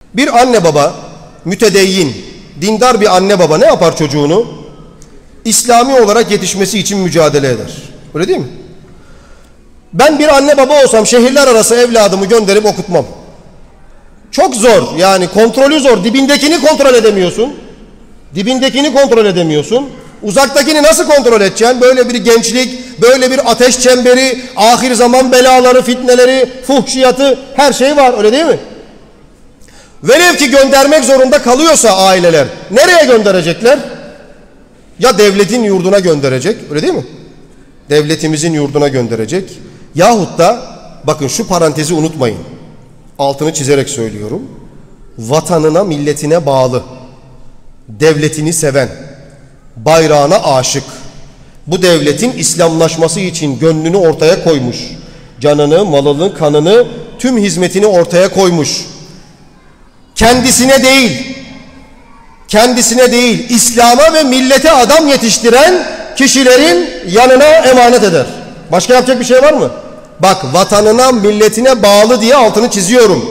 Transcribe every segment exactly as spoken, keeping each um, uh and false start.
Bir anne baba, mütedeyyin, dindar bir anne baba ne yapar çocuğunu? İslami olarak yetişmesi için mücadele eder. Öyle değil mi? Ben bir anne baba olsam şehirler arası evladımı gönderip okutmam. Çok zor, yani kontrolü zor. Dibindekini kontrol edemiyorsun. Dibindekini kontrol edemiyorsun. Uzaktakini nasıl kontrol edeceksin? Böyle bir gençlik, böyle bir ateş çemberi, ahir zaman belaları, fitneleri, fuhşiyatı, her şey var, öyle değil mi? Velev ki göndermek zorunda kalıyorsa aileler, nereye gönderecekler? Ya devletin yurduna gönderecek, öyle değil mi? Devletimizin yurduna gönderecek. Yahut da, bakın şu parantezi unutmayın. Altını çizerek söylüyorum. Vatanına, milletine bağlı, devletini seven, bayrağına aşık, bu devletin İslamlaşması için gönlünü ortaya koymuş, canını, malını, kanını, tüm hizmetini ortaya koymuş, kendisine değil, kendisine değil, İslam'a ve millete adam yetiştiren kişilerin yanına emanet eder. Başka yapacak bir şey var mı? Bak, vatanına, milletine bağlı diye altını çiziyorum.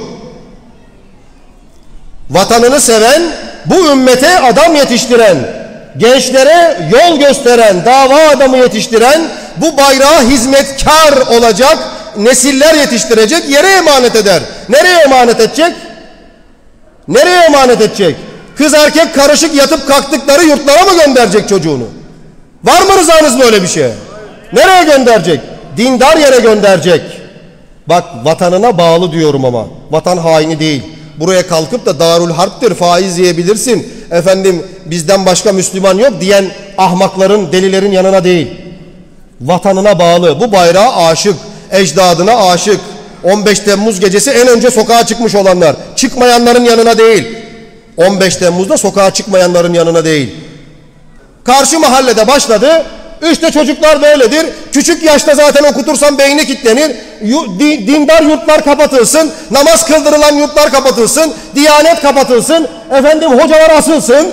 Vatanını seven, bu ümmete adam yetiştiren, gençlere yol gösteren, dava adamı yetiştiren, bu bayrağa hizmetkar olacak nesiller yetiştirecek yere emanet eder. Nereye emanet edecek? Nereye emanet edecek? Kız erkek karışık yatıp kalktıkları yurtlara mı gönderecek çocuğunu? Var mı rızanız böyle bir şey? Nereye gönderecek? Dindar yere gönderecek. Bak, vatanına bağlı diyorum ama. Vatan haini değil. Buraya kalkıp da Darül Harp'tir, faiz yiyebilirsin, efendim bizden başka Müslüman yok diyen ahmakların, delilerin yanına değil. Vatanına bağlı, bu bayrağa aşık, ecdadına aşık. on beş Temmuz gecesi en önce sokağa çıkmış olanlar, çıkmayanların yanına değil. on beş Temmuz'da sokağa çıkmayanların yanına değil. Karşı mahallede başladı. İşte çocuklar böyledir. Küçük yaşta zaten okutursan beyni kilitlenir. Dindar yurtlar kapatılsın. Namaz kıldırılan yurtlar kapatılsın. Diyanet kapatılsın. Efendim hocalar asılsın.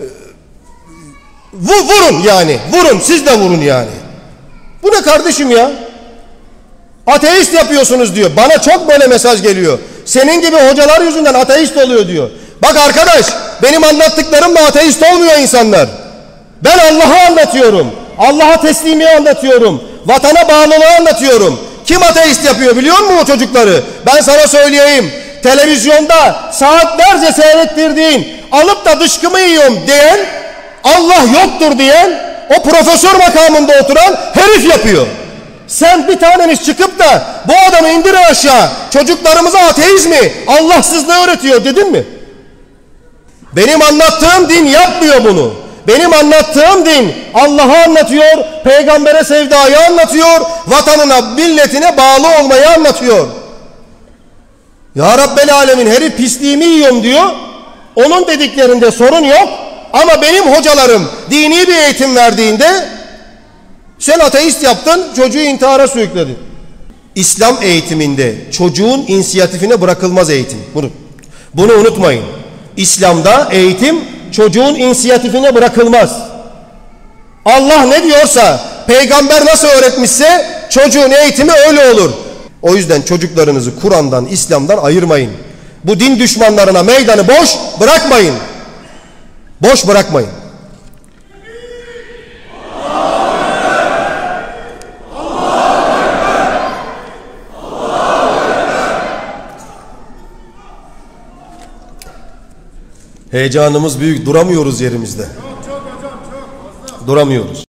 Vurun yani. Vurun. Siz de vurun yani. Bu ne kardeşim ya? Ateist yapıyorsunuz diyor. Bana çok böyle mesaj geliyor. Senin gibi hocalar yüzünden ateist oluyor diyor. Bak arkadaş, benim anlattıklarımla ateist olmuyor insanlar. Ben Allah'ı anlatıyorum. Allah'a teslimiyi anlatıyorum. Vatana bağlılığı anlatıyorum. Kim ateist yapıyor biliyor musun o çocukları? Ben sana söyleyeyim. Televizyonda saatlerce seyrettirdiğin, alıp da dışkımı yiyorum diyen, Allah yoktur diyen, o profesör makamında oturan herif yapıyor. Sen bir taneniz çıkıp da bu adamı indir aşağı, çocuklarımıza ateizmi, Allahsızlığı öğretiyor dedin mi? Benim anlattığım din yapmıyor bunu. Benim anlattığım din Allah'ı anlatıyor, peygambere sevdayı anlatıyor, vatanına, milletine bağlı olmayı anlatıyor. Ya Rabbel Alemin, herif pisliğimi yiyorum diyor. Onun dediklerinde sorun yok. Ama benim hocalarım dini bir eğitim verdiğinde sen ateist yaptın, çocuğu intihara sürükledin. İslam eğitiminde çocuğun inisiyatifine bırakılmaz eğitim. Bunu, bunu unutmayın. İslam'da eğitim çocuğun inisiyatifine bırakılmaz. Allah ne diyorsa, peygamber nasıl öğretmişse çocuğun eğitimi öyle olur. O yüzden çocuklarınızı Kur'an'dan, İslam'dan ayırmayın. Bu din düşmanlarına meydanı boş bırakmayın. Boş bırakmayın. Heyecanımız büyük, duramıyoruz yerimizde. Çok, çok hocam, çok fazla. Duramıyoruz.